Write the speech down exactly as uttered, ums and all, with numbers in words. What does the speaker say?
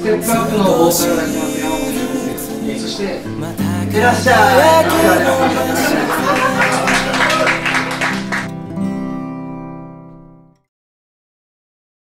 テップアップのボーカルが来ますよ。そして、いってらっしゃい。